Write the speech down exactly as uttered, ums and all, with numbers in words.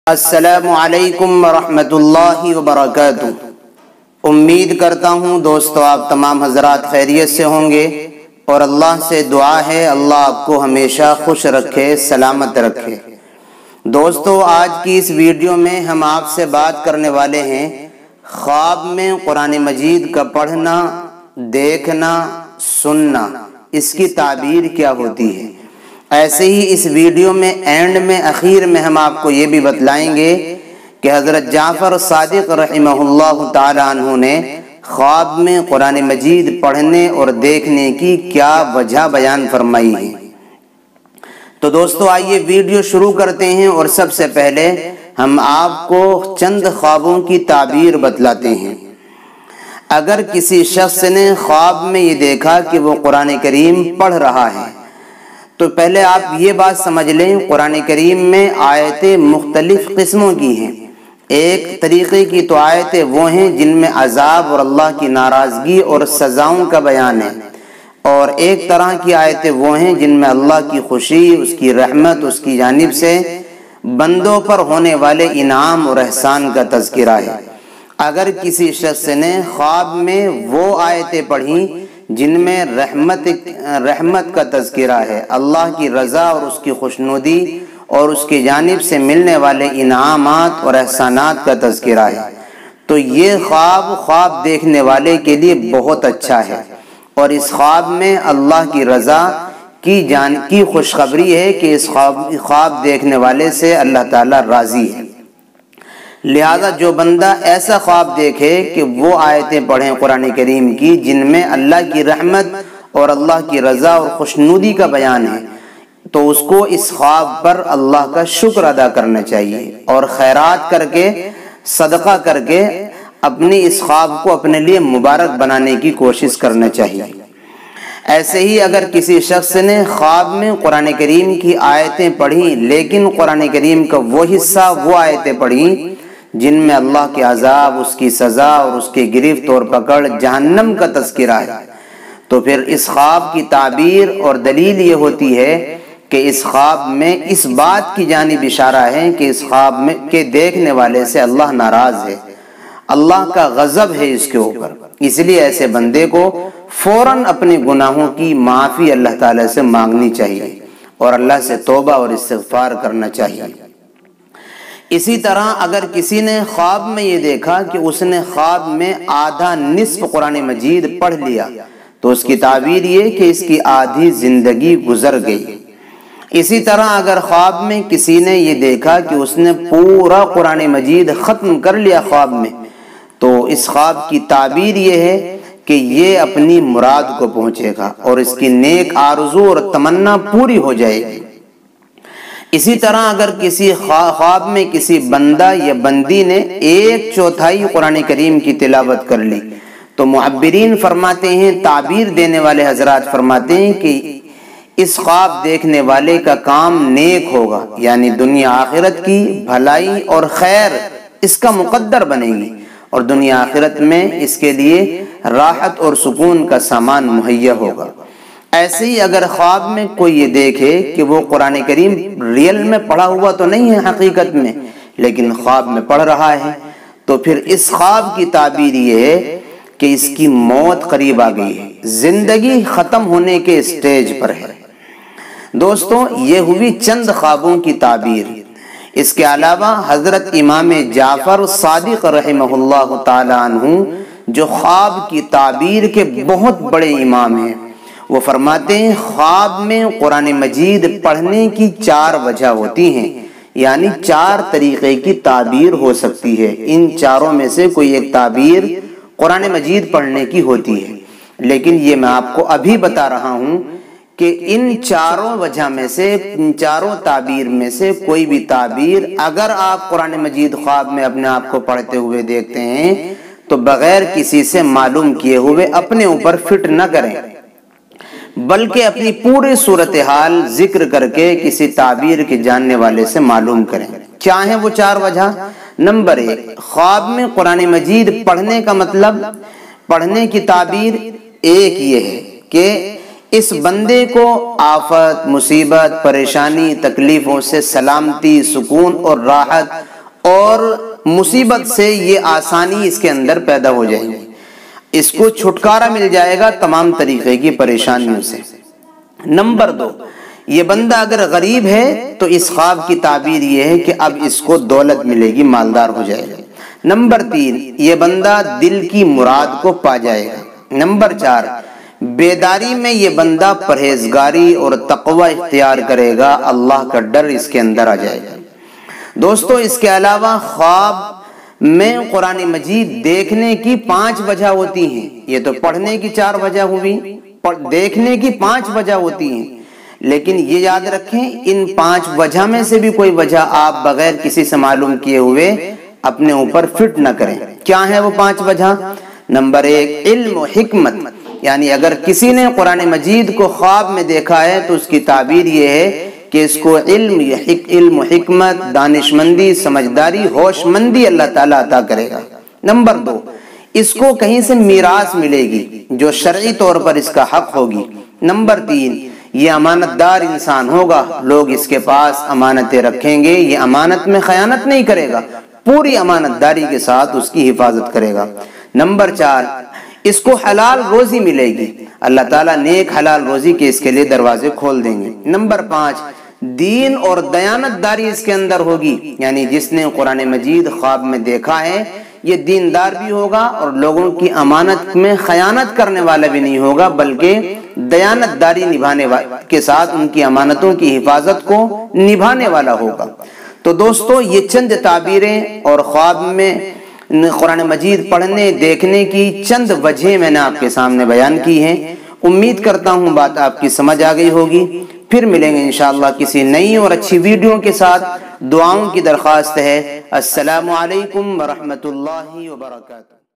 السلام علیکم ورحمۃ اللہ وبرکاتہ۔ امید کرتا ہوں دوستو آپ تمام حضرات خیریت سے ہوں گے، اور اللہ سے دعا ہے اللہ آپ کو ہمیشہ خوش رکھے، سلامت رکھے۔ دوستو آج کی اس ویڈیو میں ہم آپ سے بات کرنے والے ہیں خواب میں قرآن مجید کا پڑھنا، دیکھنا، سننا، اس کی تعبیر کیا ہوتی ہے۔ ایسے ہی اس ویڈیو میں اینڈ میں اخیر میں ہم آپ کو یہ بھی بتلائیں گے کہ حضرت جعفر صادق رحمہ اللہ تعالیٰ عنہ نے خواب میں قرآن مجید پڑھنے اور دیکھنے کی کیا وجہ بیان فرمائی ہے۔ تو دوستو آئیے ویڈیو شروع کرتے ہیں، اور سب سے پہلے ہم آپ کو چند خوابوں کی تعبیر بتلاتے ہیں۔ اگر کسی شخص نے خواب میں یہ دیکھا کہ وہ قرآن کریم پڑھ رہا ہے، تو پہلے آپ یہ بات سمجھ لیں قرآن کریم میں آیتیں مختلف قسموں کی ہیں۔ ایک طریقے کی تو آیتیں وہ ہیں جن میں عذاب اور اللہ کی ناراضگی اور سزاؤں کا بیان ہے، اور ایک طرح کی آیتیں وہ ہیں جن میں اللہ کی خوشی، اس کی رحمت، اس کی جانب سے بندوں پر ہونے والے انعام اور احسان کا تذکرہ ہے۔ اگر کسی شخص نے خواب میں وہ آیتیں پڑھی جن میں رحمت رحمت کا تذکرہ ہے، اللہ کی رضا اور اس کی خوشنودی اور اس کی جانب سے ملنے والے انعامات اور احسانات کا تذکرہ ہے، تو یہ خواب خواب دیکھنے والے کے لیے بہت اچھا ہے، اور اس خواب میں اللہ کی رضا کی جان کی خوشخبری ہے کہ اس خواب خواب دیکھنے والے سے اللہ تعالیٰ راضی ہے۔ لہذا جو بندہ ایسا خواب دیکھے کہ وہ آیتیں پڑھیں قرآن کریم کی جن میں اللہ کی رحمت اور اللہ کی رضا اور خوشنودی کا بیان ہے، تو اس کو اس خواب پر اللہ کا شکر ادا کرنا چاہیے، اور خیرات کر کے، صدقہ کر کے اپنی اس خواب کو اپنے لیے مبارک بنانے کی کوشش کرنا چاہیے۔ ایسے ہی اگر کسی شخص نے خواب میں قرآن کریم کی آیتیں پڑھی، لیکن قرآن کریم کا وہ حصہ، وہ آیتیں پڑھی جن میں اللہ کے عذاب، اس کی سزا اور اس کی گرفت اور پکڑ، جہنم کا تذکرہ ہے، تو پھر اس خواب کی تعبیر اور دلیل یہ ہوتی ہے کہ اس خواب میں اس بات کی جانب اشارہ ہے کہ اس خواب میں کے دیکھنے والے سے اللہ ناراض ہے، اللہ کا غضب ہے اس کے اوپر۔ اس لیے ایسے بندے کو فوراً اپنے گناہوں کی معافی اللہ تعالیٰ سے مانگنی چاہیے، اور اللہ سے توبہ اور استغفار کرنا چاہیے۔ اسی طرح اگر کسی نے خواب میں یہ دیکھا کہ اس نے خواب میں آدھا نصف قرآن مجید پڑھ لیا، تو اس کی تعبیر یہ کہ اس کی آدھی زندگی گزر گئی۔ اسی طرح اگر خواب میں کسی نے یہ دیکھا کہ اس نے پورا قرآن مجید ختم کر لیا خواب میں، تو اس خواب کی تعبیر یہ ہے کہ یہ اپنی مراد کو پہنچے گا اور اس کی نیک آرزو اور تمنا پوری ہو جائے گی۔ اسی طرح اگر کسی خواب میں کسی بندہ یا بندی نے ایک چوتھائی قرآن کریم کی تلاوت کر لی، تو معبرین فرماتے ہیں، تعبیر دینے والے حضرات فرماتے ہیں کہ اس خواب دیکھنے والے کا کام نیک ہوگا، یعنی دنیا آخرت کی بھلائی اور خیر اس کا مقدر بنے گی، اور دنیا آخرت میں اس کے لیے راحت اور سکون کا سامان مہیا ہوگا۔ ایسے ہی اگر خواب میں کوئی یہ دیکھے کہ وہ قرآن کریم ریئل میں پڑھا ہوا تو نہیں ہے حقیقت میں، لیکن خواب میں پڑھ رہا ہے، تو پھر اس خواب کی تعبیر یہ ہے کہ اس کی موت قریب آ گئی ہے، زندگی ختم ہونے کے سٹیج پر ہے۔ دوستوں یہ ہوئی چند خوابوں کی تعبیر۔ اس کے علاوہ حضرت امام جعفر صادق رحمہ اللہ تعالی عنہ جو خواب کی تعبیر کے بہت بڑے امام ہیں، وہ فرماتے ہیں خواب میں قرآن مجید پڑھنے کی چار وجہ ہوتی ہیں، یعنی چار طریقے کی تعبیر ہو سکتی ہے۔ ان چاروں میں سے کوئی ایک تعبیر قرآن مجید پڑھنے کی ہوتی ہے، لیکن یہ میں آپ کو ابھی بتا رہا ہوں کہ ان چاروں وجہ میں سے، ان چاروں تعبیر میں سے کوئی بھی تعبیر اگر آپ قرآن مجید خواب میں اپنے آپ کو پڑھتے ہوئے دیکھتے ہیں، تو بغیر کسی سے معلوم کیے ہوئے اپنے اوپر فٹ نہ کریں، بلکہ اپنی پوری صورتحال ذکر کر کے کسی تعبیر کے جاننے والے سے معلوم کریں۔ چاہیں وہ چار وجہ۔ نمبر ایک، خواب میں قرآن مجید پڑھنے کا مطلب، پڑھنے کی تعبیر ایک یہ ہے کہ اس بندے کو آفت، مصیبت، پریشانی، تکلیفوں سے سلامتی، سکون اور راحت اور مصیبت سے یہ آسانی اس کے اندر پیدا ہو جائے گی، اس کو چھٹکارا مل جائے گا تمام طریقے کی پریشانیوں سے۔ نمبر دو، یہ بندہ اگر غریب ہے تو اس خواب کی تعبیر یہ ہے کہ اب اس کو دولت ملے گی، مالدار ہو جائے گا۔ نمبر تین، یہ بندہ دل کی مراد کو پا جائے گا۔ نمبر چار، بیداری میں یہ بندہ پرہیزگاری اور تقوی اختیار کرے گا، اللہ کا ڈر اس کے اندر آ جائے گا۔ دوستو اس کے علاوہ خواب میں قرآن مجید دیکھنے کی پانچ وجہ ہوتی ہیں، یہ تو پڑھنے کی چار وجہ ہوئی، دیکھنے کی پانچ وجہ ہوتی ہیں، لیکن یہ یاد رکھیں ان پانچ وجہ میں سے بھی کوئی وجہ آپ بغیر کسی سے معلوم کیے ہوئے اپنے اوپر فٹ نہ کریں۔ کیا ہے وہ پانچ وجہ؟ نمبر ایک، علم و حکمت، یعنی اگر کسی نے قرآن مجید کو خواب میں دیکھا ہے تو اس کی تعبیر یہ ہے کہ اس کو علم علم و حکمت، دانش مندی، سمجھداری، ہوش مندی اللہ تعالیٰ عطا کرے گا۔ نمبر دو، اس کو کہیں سے میراث ملے گی جو شرعی طور پر اس کا حق ہوگی۔ نمبر تین، یہ امانت دار انسان ہوگا، لوگ اس کے پاس امانتیں رکھیں گے، یہ امانت میں خیانت نہیں کرے گا، پوری امانت داری کے ساتھ اس کی حفاظت کرے گا۔ نمبر چار، اس کو حلال روزی ملے گی، اللہ تعالیٰ نیک حلال روزی کے اس کے لیے دروازے کھول دیں گے۔ نمبر پانچ، دین اور دیانت داری اس کے اندر ہوگی، یعنی جس نے قرآن مجید خواب میں دیکھا ہے یہ دیندار بھی ہوگا اور لوگوں کی امانت میں خیانت کرنے والا بھی نہیں ہوگا، بلکہ دیانت داری نبھانے کے ساتھ ان کی امانتوں کی حفاظت کو نبھانے والا ہوگا۔ تو دوستو یہ چند تعبیریں اور خواب میں قرآن مجید پڑھنے دیکھنے کی چند وجہیں میں نے آپ کے سامنے بیان کی ہیں۔ امید کرتا ہوں بات آپ کی سمجھ آ گئی ہوگی۔ پھر ملیں گے انشاءاللہ کسی نئی اور اچھی ویڈیو کے ساتھ۔ دعاؤں کی درخواست ہے۔ السلام علیکم ورحمۃ اللہ وبرکاتہ۔